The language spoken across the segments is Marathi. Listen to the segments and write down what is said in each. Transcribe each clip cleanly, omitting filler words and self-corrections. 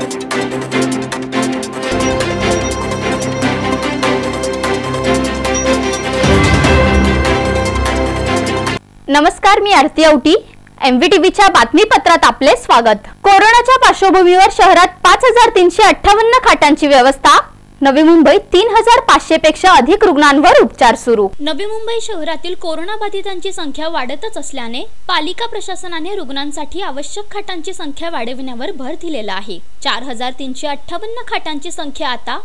नमस्कार, मी आरती औटी. MVTVच्या बातमीपत्रात आपले स्वागत. कोरोनाच्या पार्श्वभूमीवर शहरात 5358 खाटांची व्यवस्था. नवी मुंबईत 3500 पेक्षा अधिक रुग्णांवर उपचार सुरू. नवी मुंबई शहरातील कोरोना बाधितांची संख्या वाढतच असल्याने पालिका प्रशासनाने रुग्णांसाठी आवश्यक खाटांची संख्या वाढविण्यावर भर दिलेला आहे. 4358 खाटांची संख्या आता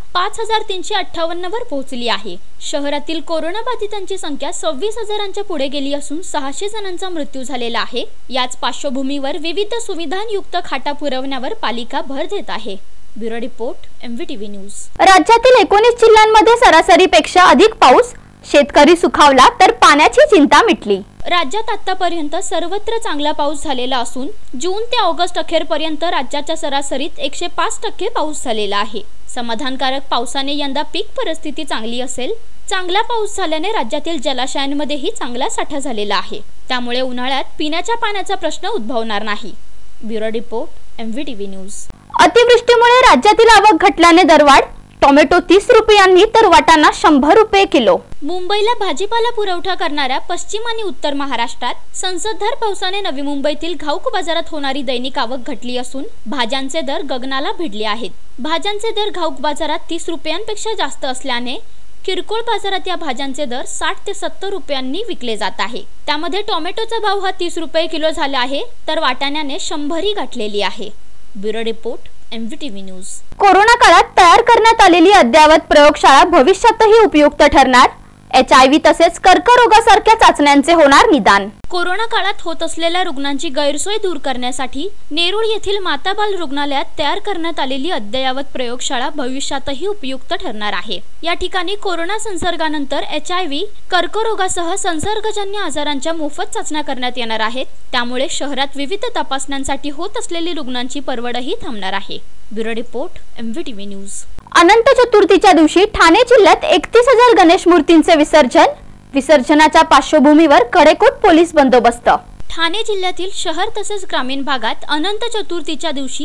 5358 वर पोहोचली आहे. शहरातील कोरोना बाधितांची संख्या 26,000च्या पुढे गेली असून 600 जणांचा मृत्यू झालेला आहे. याच पार्श्वभूमीवर विविध सुविधांयुक्त खाटा पुरवण्यावर पालिका भर देत आहे. Bureau report, MVTV news. राज्यातील 19 जिल्ह्यांमध्ये सरासरीपेक्षा अधिक पाऊस. शेतकरी सुखावला तर पाण्याची चिंता मिटली. राज्यात आतापर्यंत सर्वत्र चांगला पाऊस झालेला असून जून ते ऑगस्ट अखेरपर्यंत राज्याच्या सरासरीत 105% पाऊस झालेला आहे. समाधानकारक पावसाने यंदा पीक परिस्थिती चांगली असेल. चांगला पाऊस झाल्याने राज्यातील जलाशयांमध्येही चांगला साठा झालेला आहे. त्यामुळे उन्हाळ्यात पिण्याच्या पाण्याचा प्रश्न उद्भवणार नाही. Bureau report, MVTV news. अतिवृष्टीमुळे राज्यातील आवक घटल्याने दरवाढ. टोमॅटो 30 रुपयांनी तर वाटाणा 100 रुपये किलो. मुंबईला भाजीपाला पुरवठा करणाऱ्या पश्चिम आणि उत्तर महाराष्ट्रात संसर्गधार पावसाने नवी मुंबईतील घाऊक बाजारात होणारी दैनिक आवक घटली असून भाज्यांचे दर गगनाला भिडले आहेत. भाज्यांचे दर घाऊक बाजारात 30 रुपयांपेक्षा जास्त असल्याने किरकोळ बाजारात या भाज्यांचे दर 60 ते 70 रुपयांनी विकले जात आहे. त्यामध्ये टोमॅटोचा भाव हा 30 रुपये किलो झाला आहे, तर वाटाण्याने 100 गाठलेली आहे. Bureau report, MVTV news. Corona काळात तयार करण्यात आलेली अद्ययावत प्रयोगशाळा भविष्यातही उपयुक्त ठरणार. HIV तसेच कर्करोगासारख्या चाचण्यांचे होणार निदान. कोरोना काळात होत असलेल्या रुग्णांची गैरसोय दूर करण्यासाठी नेरूळ येथील माता बाल रुग्णालयात तयार करण्यात आलेली अद्ययावत प्रयोगशाळा भविष्यातही उपयुक्त ठरणार आहे. या ठिकाणी कोरोना संसर्गानंतर HIV, कर्करोगासह संसर्गजन्य आजारांच्या मोफत चाचण्या करण्यात येणार आहेत. त्यामुळे शहरात विविध तपासण्यांसाठी होत असलेली रुग्णांची परवडही थांबणार आहे. Bureau report, MVTV news. अनंत चतुर्थीच्या दिवशी ठाणे जिल्ह्यात 31,000 गणेश मूर्तींचे विसर्जन. विसर्जनाच्या पार्श्वभूमीवर कडेकोट पोलीस बंदोबस्त. ठाणे जिल्ह्यातील शहर तसेच ग्रामीण भागात अनंत चतुर्थीच्या दिवशी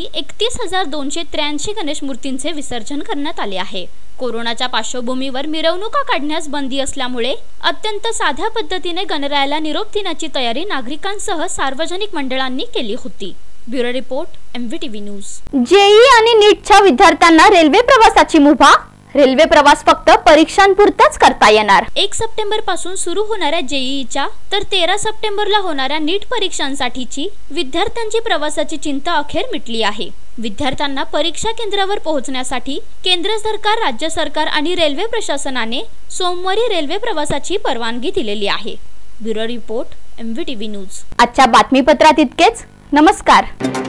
31,283 गणेश मूर्तींचे विसर्जन करण्यात आले आहे. कोरोनाच्या पार्श्वभूमीवर मिरवणुका काढण्यास बंदी असल्यामुळे अत्यंत साध्या पद्धतीने गणरायाला निरोप देण्याची तयारी नागरिकांसह सार्वजनिक मंडळांनी केली होती. Bureau report, MVTV news. JEE आणि नीटच्या विद्यार्थ्यांना रेल्वे प्रवासाची मुभा. रेल्वे प्रवास फक्त परीक्षांपुरताच करता येणार. 1 सप्टेंबर पासून सुरू होणाऱ्या JEEच्या तर 13 सप्टेंबरला होणाऱ्या नीट परीक्षांसाठीची विद्यार्थ्यांची प्रवासाची चिंता अखेर मिटली आहे. विद्यार्थ्यांना परीक्षा केंद्रावर पोहोचण्यासाठी केंद्र सरकार, राज्य सरकार आणि रेल्वे प्रशासनाने सोमवारी रेल्वे प्रवासाची परवानगी दिलेली आहे. Bureau report, MVTV news. आजच्या बातमीपत्रात इतकेच. नमस्कार.